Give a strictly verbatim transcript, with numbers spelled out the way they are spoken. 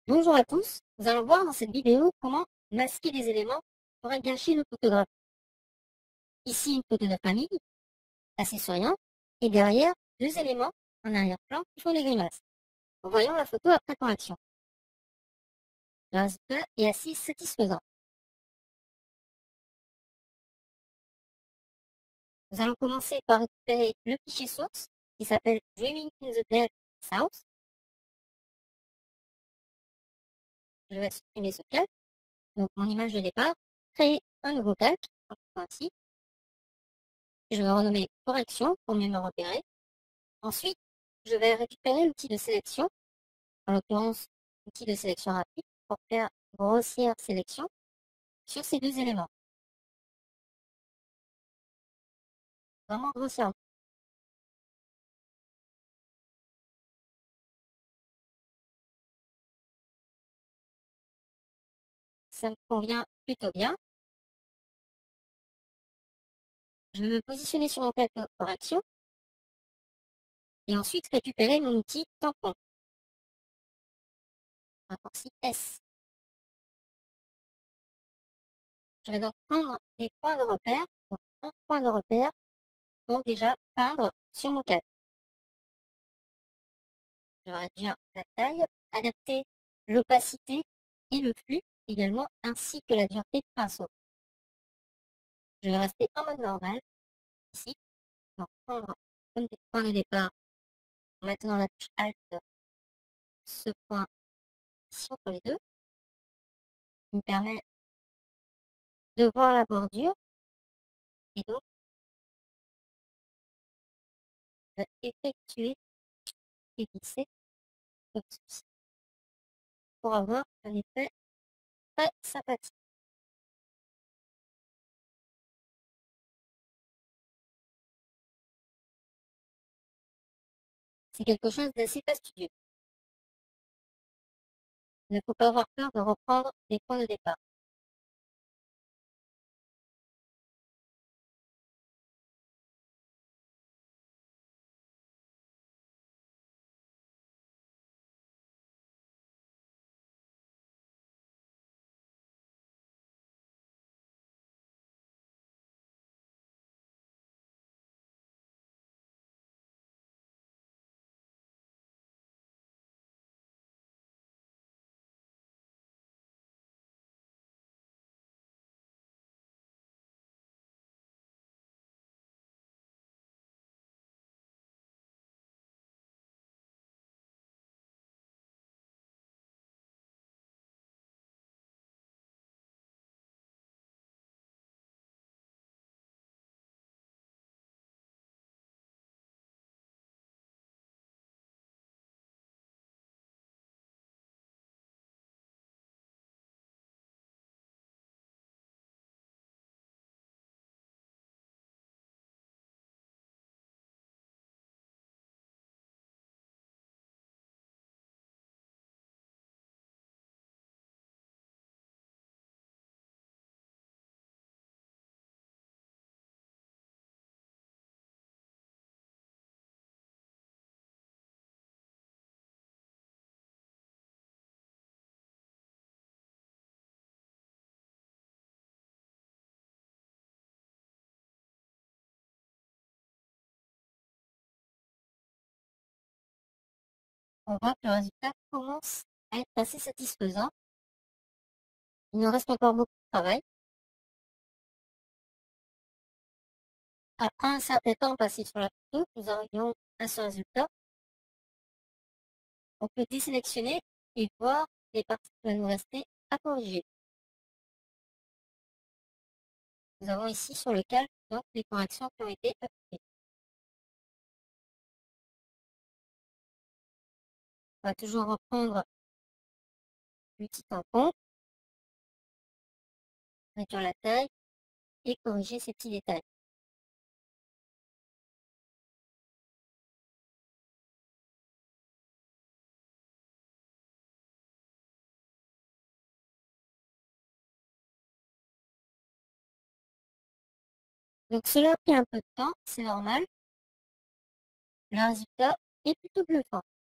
Bonjour à tous, nous allons voir dans cette vidéo comment masquer des éléments pour gâcher notre photographie. Ici une photo de famille, assez souriante, et derrière deux éléments en arrière-plan qui font des grimaces. Voyons la photo après correction. Le résultat est assez satisfaisant. Nous allons commencer par récupérer le fichier source qui s'appelle Dreaming in the Dead South. Je vais supprimer ce calque, donc mon image de départ, créer un nouveau calque, ainsi. Je vais renommer correction pour mieux me repérer. Ensuite, je vais récupérer l'outil de sélection, en l'occurrence l'outil de sélection rapide, pour faire grossière sélection sur ces deux éléments. Vraiment grossière. Ça me convient plutôt bien. Je vais me positionner sur mon plateau de correction et ensuite récupérer mon outil tampon. Raccourci S. Je vais donc prendre des points de repère, donc un point de repère, pour déjà peindre sur mon cadre. Je vais réduire la taille, adapter l'opacité et le flux également, ainsi que la dureté de pinceau. Je vais rester en mode normal, ici, donc prendre comme des points de départ, en maintenant la touche Alt, ce point ici entre les deux, qui me permet de voir la bordure, et donc de effectuer et glisser comme ceci, pour avoir un effet très sympathique. C'est quelque chose d'assez fastidieux. Il ne faut pas avoir peur de reprendre les points de départ. On voit que le résultat commence à être assez satisfaisant. Il nous reste encore beaucoup de travail. Après un certain temps passé sur la photo, nous arrivons à ce résultat. On peut désélectionner et voir les parties qui vont nous rester à corriger. Nous avons ici sur le calque donc les corrections qui ont été appliquées. On va toujours reprendre l'outil tampon, réduire la taille et corriger ces petits détails. Donc cela a pris un peu de temps, c'est normal. Le résultat est plutôt bluffant.